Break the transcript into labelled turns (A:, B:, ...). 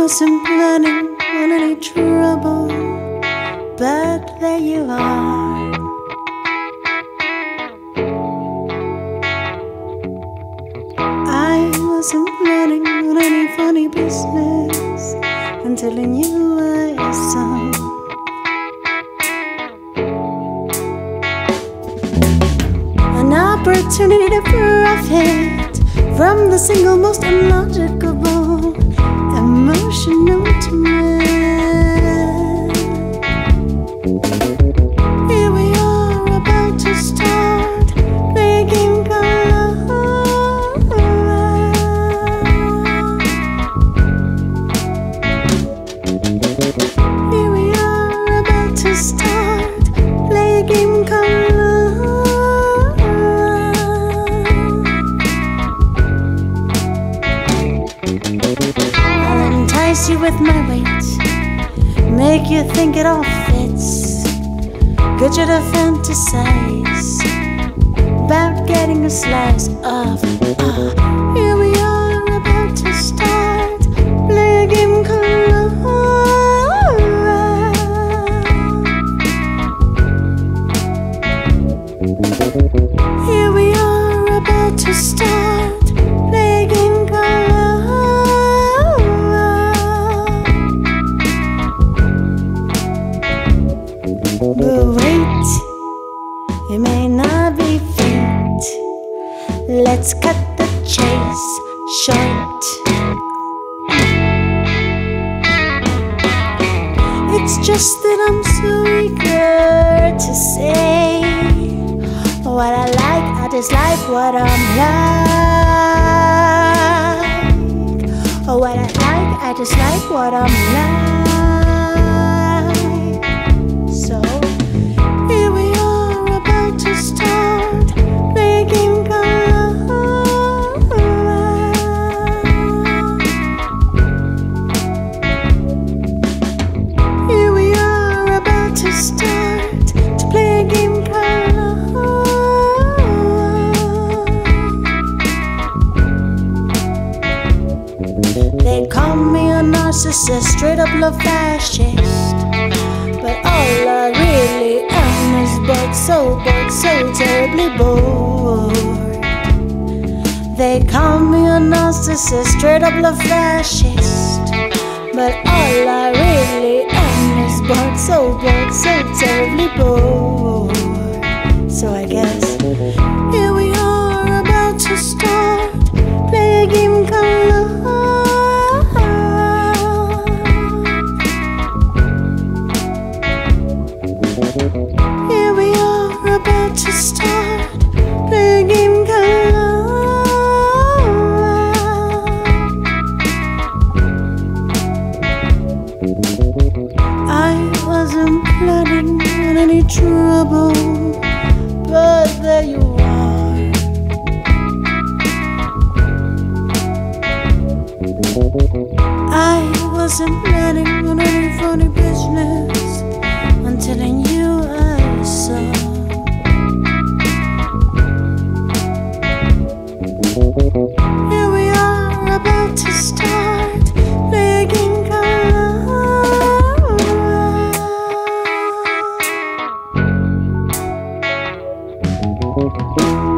A: wasn't planning on any trouble, but there you are. I wasn't planning on any funny business until I knew I saw an opportunity to profit from the single most unlogical, emotional trend. Here we are about to start, play a game called love. Here we are about to start, play a game called love. I'll entice you with my weight, make you think it all fits, get you to fantasize about getting a slice of. Here we are about to start, play a game called love. Here we are about to start, play a game called love. But wait, it may not be fate. Let's cut the chase short. It's just that I'm so eager to say what I like, I dislike, what I'm like. Oh, what I like, I dislike, what I'm like. So here we are about to start, play a game called love. Here we are about to start to play a game called love. They call me a narcissist, straight up love fascist, but all I really am is bored, so terribly bored. They call me a narcissist, straight up love fascist, but all I really am is bored, so terribly bored. So I guess here we are about to start, play a game called love. Here we are about to start, play a game called love. I wasn't planning on any trouble, but there you are. I wasn't planning on any funny business until I knew I saw here we are about to start, play a game called love.